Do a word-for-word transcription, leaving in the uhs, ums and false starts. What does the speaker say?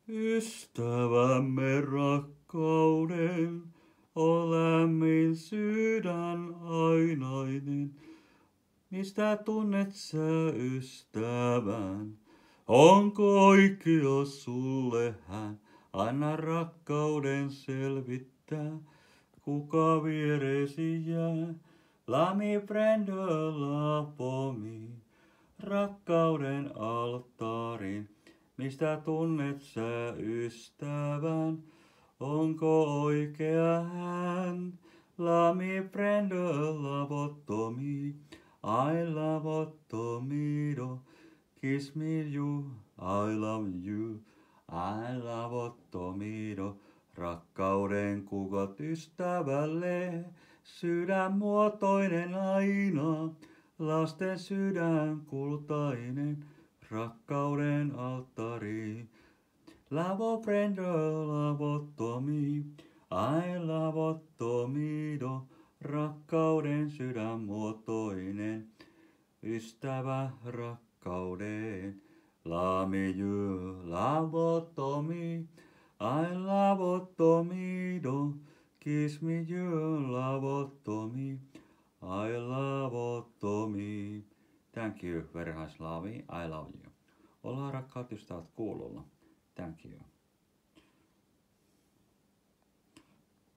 Ystävämme rakkauden, o lämmin sydän ainainen. Mistä tunnet sä ystävän? Onko oikea sulle hän? Anna rakkauden selvittää, kuka vieresi jää. La mi prendo la pomi, rakkauden alttarin. Mistä tunnet sä ystävän? Onko oikea hän? La mi prendo la bottomi, I love Ottomido. Kiss me you, I love you, I love Ottomido. Rakkauden kukot ystävälle, sydänmuotoinen aina, lasten sydän kultainen, rakkauden alttari. Lavo prendo, lavottomi, I love Ottomido, rakkauden sydänmuotoinen, ystävä rakkauden. Love you, lavottomi, I love Ottomido, kiss me you, lavottomi, I love Ottomi. Thank you, Verhaislavi, I love you. Ollaan rakkaat ystävät kuulolla. Thank you.